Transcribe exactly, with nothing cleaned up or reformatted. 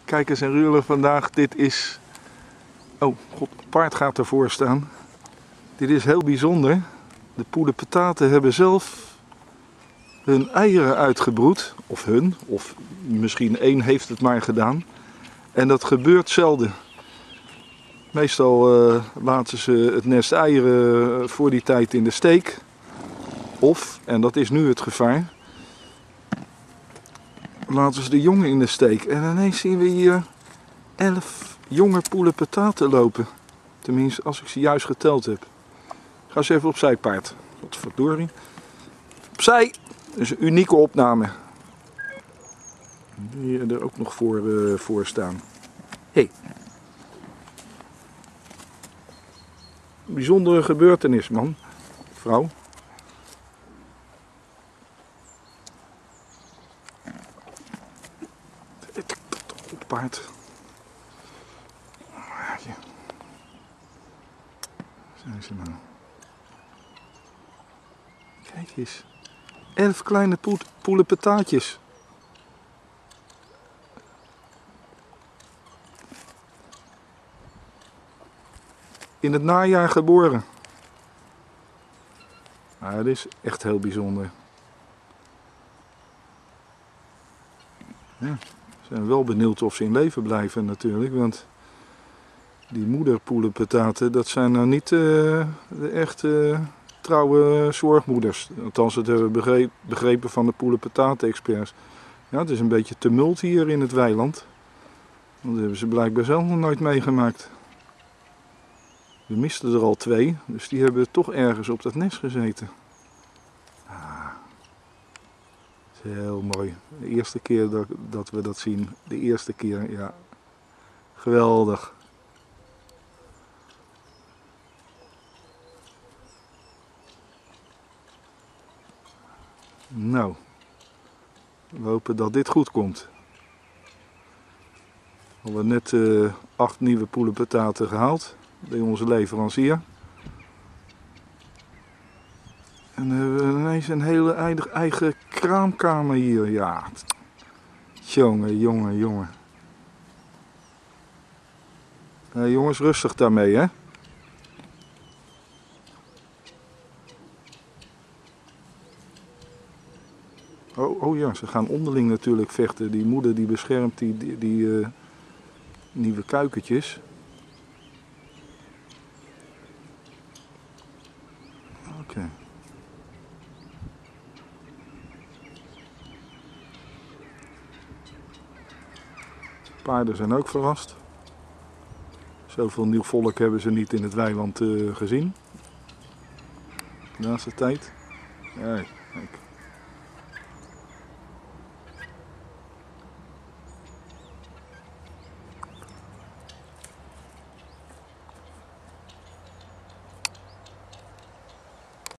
Kijkers en ruwelen vandaag, dit is... Oh, god, paard gaat ervoor staan. Dit is heel bijzonder. De poelenpetaten hebben zelf hun eieren uitgebroed. Of hun, of misschien één heeft het maar gedaan. En dat gebeurt zelden. Meestal uh, laten ze het nest eieren voor die tijd in de steek. Of, en dat is nu het gevaar, laten ze de jongen in de steek. En ineens zien we hier elf jonge poelenpetaten lopen. Tenminste, als ik ze juist geteld heb. Ga eens even opzij, paard. Wat verdorie. Opzij! Dat is een unieke opname. Die er ook nog voor, uh, voor staan. Hé. Hey. Bijzondere gebeurtenis, man. Vrouw. Op paard. Ja. Zijn ze nou? Kijk eens. Elf kleine poelenpetaatjes. In het najaar geboren. Nou, dat is echt heel bijzonder. Ja, we zijn wel benieuwd of ze in leven blijven natuurlijk, want die moederpoelenpetaten, dat zijn nou niet uh, de echte trouwe zorgmoeders. Althans, dat hebben we begrepen van de poelenpetaten-experts. Ja, het is een beetje tumult hier in het weiland. Dat hebben ze blijkbaar zelf nog nooit meegemaakt. We misten er al twee, dus die hebben toch ergens op dat nest gezeten. Ah, dat is heel mooi. De eerste keer dat, dat we dat zien. De eerste keer, ja. Geweldig. Nou, we hopen dat dit goed komt. We hebben net uh, acht nieuwe poelenpetaten gehaald bij onze leverancier. En dan hebben we ineens een hele eigen kraamkamer hier. Ja, jongen, jongen, jongen. Uh, jongens, rustig daarmee, hè. Oh, oh ja, ze gaan onderling natuurlijk vechten. Die moeder die beschermt die, die, die uh, nieuwe kuikentjes. Oké. Okay. Paarden zijn ook verrast. Zoveel nieuw volk hebben ze niet in het weiland uh, gezien. De laatste tijd. Ja, kijk.